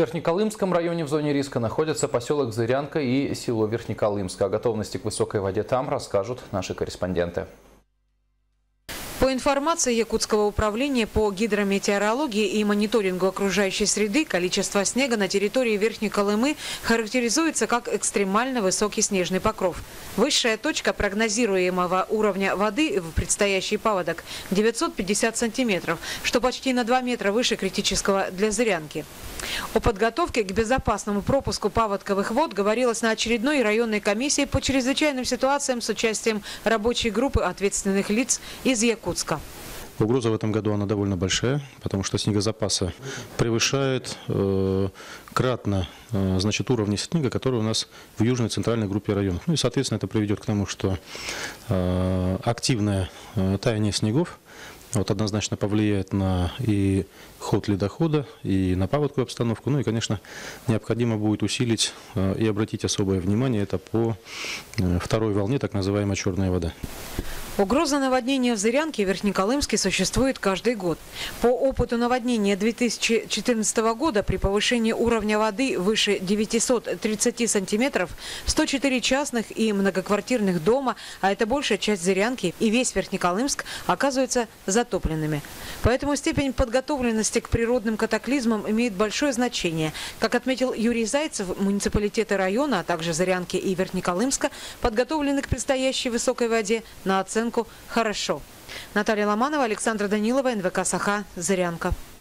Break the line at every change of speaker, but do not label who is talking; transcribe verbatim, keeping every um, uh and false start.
Верхнеколымском районе в зоне риска находятся поселок Зырянка и село Верхнеколымск. О готовности к высокой воде там расскажут наши корреспонденты.
По информации Якутского управления по гидрометеорологии и мониторингу окружающей среды, количество снега на территории Верхней Колымы характеризуется как экстремально высокий снежный покров. Высшая точка прогнозируемого уровня воды в предстоящий паводок – девятьсот пятьдесят сантиметров, что почти на два метра выше критического для Зырянки. О подготовке к безопасному пропуску паводковых вод говорилось на очередной районной комиссии по чрезвычайным ситуациям с участием рабочей группы ответственных лиц из Якутска.
Угроза в этом году она довольно большая, потому что снегозапаса превышает э, кратно э, значит, уровни снега, которые у нас в южной центральной группе районов. Ну и, соответственно, это приведет к тому, что э, активное э, таяние снегов вот, однозначно повлияет на и ход ледохода, и на паводковую обстановку. Ну и, конечно, необходимо будет усилить э, и обратить особое внимание это по э, второй волне, так называемая черная вода.
Угроза наводнения в Зырянке и Верхнеколымске существует каждый год. По опыту наводнения две тысячи четырнадцатого года при повышении уровня воды выше девятисот тридцати сантиметров сто четыре частных и многоквартирных дома, а это большая часть Зырянки и весь Верхнеколымск, оказываются затопленными. Поэтому степень подготовленности к природным катаклизмам имеет большое значение. Как отметил Юрий Зайцев, муниципалитеты района, а также Зырянки и Верхнеколымска подготовлены к предстоящей высокой воде на оценку «хорошо». Наталья Ломанова, Александра Данилова, эн вэ ка «Саха», Зырянка.